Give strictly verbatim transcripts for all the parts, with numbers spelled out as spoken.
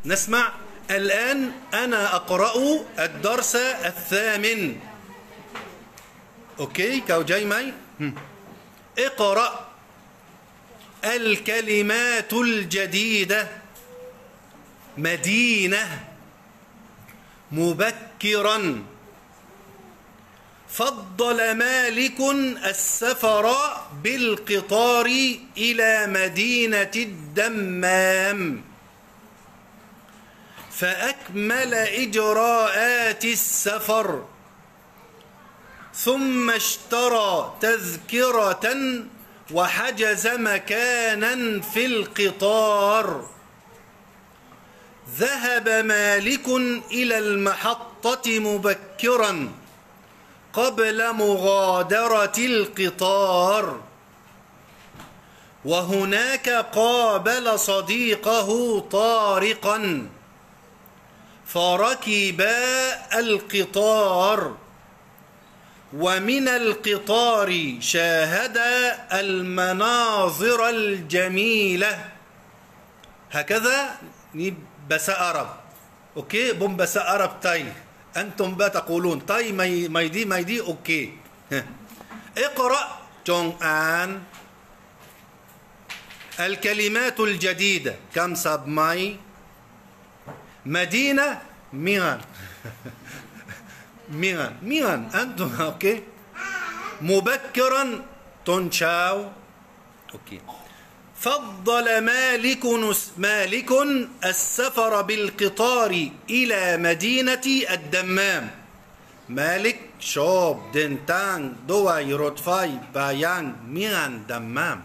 نسمع الآن. أنا أقرأ الدرس الثامن. أوكي كاو جاي ماي. اقرأ الكلمات الجديدة. مدينة، مبكرا. فضل مالك السفر بالقطار إلى مدينة الدمام، فأكمل إجراءات السفر، ثم اشترى تذكرة وحجز مكانا في القطار. ذهب مالك إلى المحطة مبكرا قبل مغادرة القطار، وهناك قابل صديقه طارقا، فركبا القطار، ومن القطار شاهدا المناظر الجميلة. هكذا بس أرب. أوكي بوم بس أرب تاي. أنتم بقى تقولون تاي ماي مايدي مايدي أوكي. اقرأ جون آن الكلمات الجديدة. كم سب ماي مدينة ميغان ميغان ميغان أنتم أوكي. مبكرا تونشاو. أوكي. فضل مالك مالك السفر بالقطار إلى مدينة الدمام. مالك شوب دنتان دواي روتفاي بايان ميان دمام.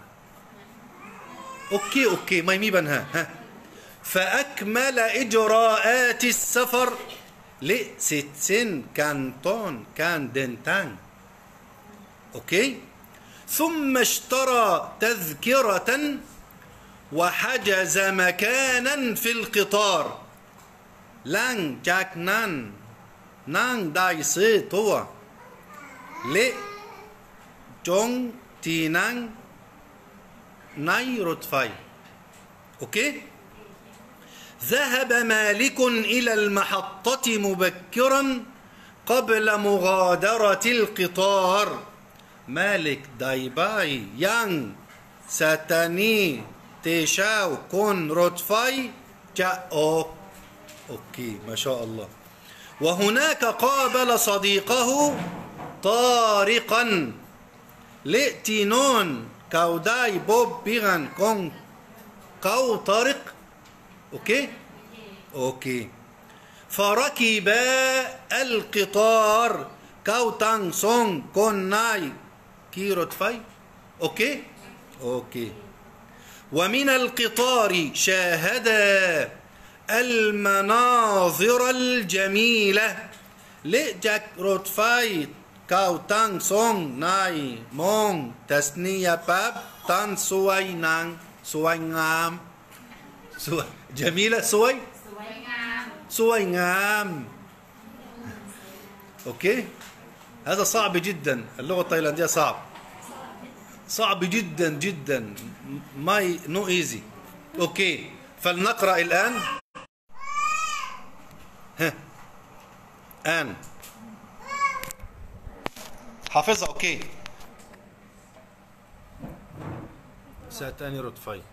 أوكي أوكي ما يميبن ها ها. فأكمل إجراءات السفر لستين كانتون كان دنتان. أوكي. ثم اشترى تذكرة وحجز مكانا في القطار. لان جاك نان نان داي سي توا لي جون تينان ناي روتفاي. اوكي. ذهب مالك إلى المحطة مبكرا قبل مغادرة القطار. مالك دايباي يان ساتاني تيشاو كون روتفاي جاء أوك. أوكي ما شاء الله. وهناك قابل صديقه طارقا لئتينون كاوداي بوب بيغان كون كاو طارق. أوكي أوكي. فركبا القطار كاو تان سون كون ناي كيروت فاي. اوكي اوكي. ومن القطار شاهدا المناظر الجميلة. لجاك روت فاي كاو تان سون ناي مون تسنية باب تان سوي نان سوي نام سوي جميلة سوي سوي نام سوي نام. اوكي. هذا صعب جدا. اللغة التايلاندية صعب صعب جدا جدا. ماي نو ايزي. اوكي فلنقرأ الآن. ها آن حافظها. اوكي. ساتاني روتفاي.